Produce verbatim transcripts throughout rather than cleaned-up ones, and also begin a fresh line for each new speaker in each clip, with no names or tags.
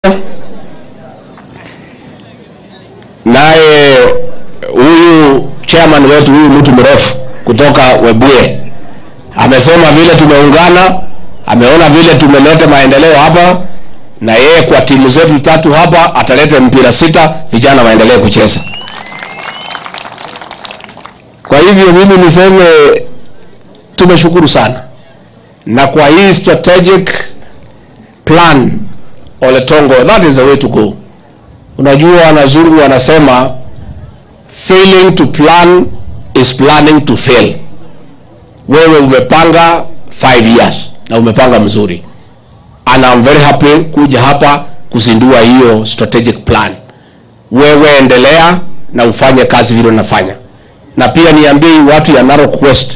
Naye huyu chairman wetu, huyu mtu mrefu kutoka Webuye, amesema vile tumeungana, ameona vile tumeleta maendeleo hapa, na yeye kwa timu zetu tatu hapa ataleta mpira sita, vijana waendelee kucheza. Kwa hivyo mimi niseme tumeshukuru sana, na kwa hii strategic plan Ole Tongo, that is the way to go. Unajua wanazungu wanasema failing to plan is planning to fail. Wewe umepanga five years na umepanga mzuri, and I'm very happy kuja hapa kuzindua hiyo strategic plan. Wewe endelea na ufanye kazi vile unafanya, na pia niambie watu ya Narok West,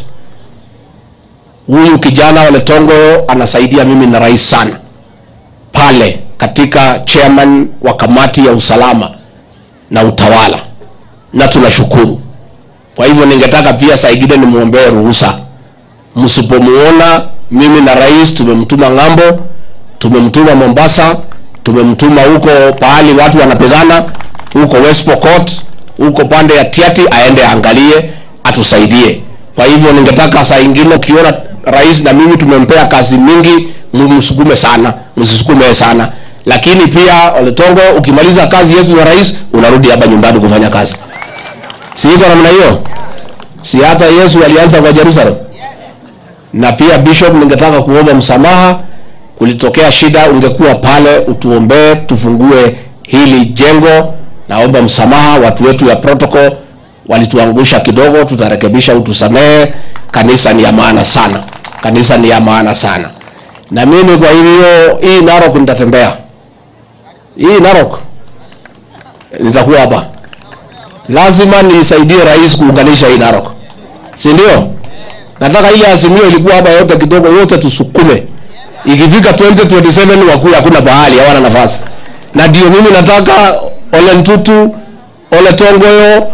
huyu kijana Ole Tongo anasaidia mimi na rais sana pale katika chairman wa kamati ya usalama na utawala, na tunashukuru. Kwa hivyo ningetaka pia saigide ni muombee ruhusa, msipomuona mimi na rais tumemtuma ngambo, tumemtuma Mombasa, tumemtuma huko pahali watu wanapigana huko West Pokot, huko pande ya Tiati, aende angalie atusaidie. Kwa hivyo ningetaka saa nyingine ukiona rais na mimi tumempea kazi mingi, msukume sana, msisukume sana. Lakini pia Ole Tongo, ukimaliza kazi yetu na rais unarudi hapa nyumbani kufanya kazi. Si iko namna hiyo? Si hata Yesu alianza kwa Jerusalem? Na pia Bishop, ningetaka kuomba msamaha, kulitokea shida, ungekuwa pale utuombee tufungue hili jengo. Naomba msamaha, watu wetu ya protocol walituangusha kidogo, tutarekebisha, utusamehe. Kanisa ni ya maana sana, kanisa ni ya maana sana. Na mimi kwa hivyo hii Narok nitatembea, hii Narok nitakuwa hapa, lazima nisaidie rais kuunganisha hii Narok, si ndio? Nataka ile azimio ilikuwa hapa yote kidogo yote tusukume, ikifika twenty twenty-seven wakuya hakuna bahali, hawana nafasi. Na ndio mimi nataka Ole Ntutu, Ole Tongoyo,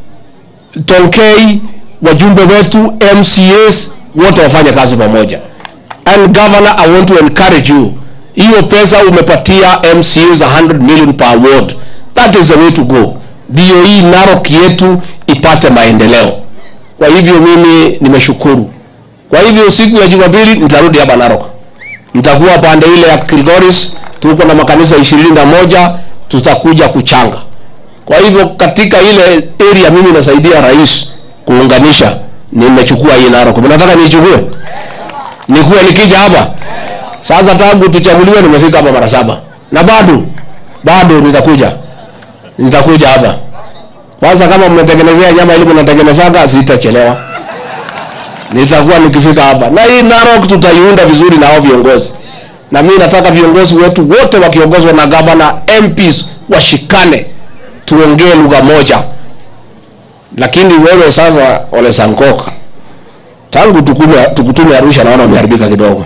Tonkei, wajumbe wetu, M C As wote wafanye kazi pamoja. And governor, I want to encourage you, hiyo pesa umepatia M C As one hundred million per ward, that is the way to go. Ndio hii Narok yetu ipate maendeleo. Kwa hivyo mimi nimeshukuru. Kwa hivyo siku ya Jumapili nitarudi hapa Narok, nitakuwa pande ile ya Kilgoris, tuko na makanisa ishirini na moja, tutakuja kuchanga. Kwa hivyo katika ile area mimi nasaidia rais kuunganisha, nimechukua hii Narok. Mnataka nichukue? Nikuwa nikija hapa? Sasa tangu tuchaguliwe nimefika hapa mara saba, na bado bado nitakuja nitakuja hapa. Kwanza kama mnatengenezea nyama ile mnatengenezaga, sitachelewa, nitakuwa nikifika hapa. Na hii Narok tutaiunda vizuri na hao viongozi, na mimi nataka viongozi wetu wote wakiongozwa na governor, M Ps washikane, tuongee lugha moja. Lakini wewe sasa Ole Sankoka, tangu tukume tukutume Arusha naona umeharibika kidogo.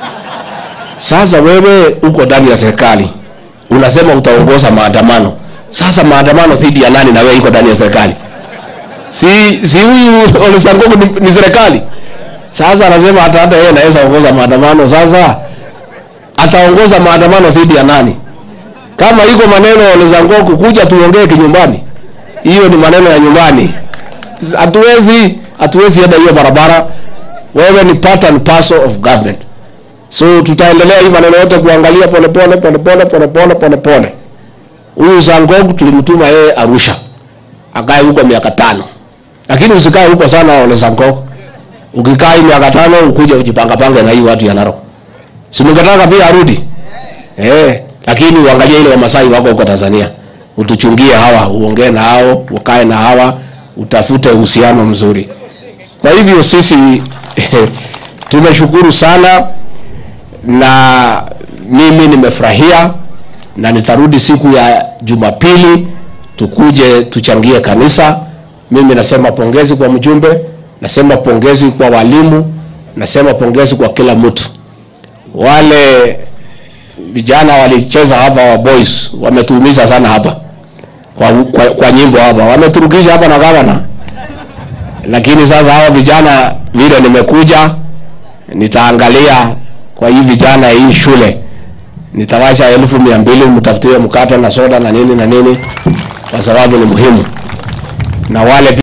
Sasa wewe uko ndani ya serikali, unasema utaongoza maandamano. Sasa maandamano dhidi ya nani na wewe uko ndani ya serikali? Si si huyu Ole Sankoka ni, ni serikali. Sasa anasema hata hata yeye anaweza ongoza maandamano. Sasa ataongoza maandamano dhidi ya nani? Kama iko maneno Ole Sankoka kuja tuongee kinyumbani, hiyo ni maneno ya nyumbani. Hatuwezi hatuwezi hada hiyo barabara. Wewe ni part and parcel of government. So tutaendelea hii maneno yote kuangalia pole pole pole pole pole pole pole pole. Huyu Sankoka tulimtuma yeye Arusha, akae huko miaka tano. Lakini usikae huko sana Ole Sankoka. Ukikaa hii miaka tano ukuje ujipanga panga na hii watu ya Narok. Si mngetaka pia arudi? Eh, lakini uangalie ile Wamasai wako huko Tanzania. Utuchungie hawa, uongee na hao, ukae na hawa, utafute uhusiano mzuri. Kwa hivyo sisi tumeshukuru sana, na mimi nimefurahia, na nitarudi siku ya Jumapili tukuje tuchangie kanisa. Mimi nasema pongezi kwa mjumbe, nasema pongezi kwa walimu, nasema pongezi kwa kila mtu. Wale vijana walicheza hapa wa boys wametuumiza sana hapa kwa, kwa, kwa nyimbo hapa, wameturukisha hapa na gavana. Lakini sasa hawa vijana vile nimekuja nitaangalia kwa hii vijana hii shule nitawasha elfu mia mbili mtafutie mkate na soda na nini na nini, kwa sababu ni muhimu. Na wale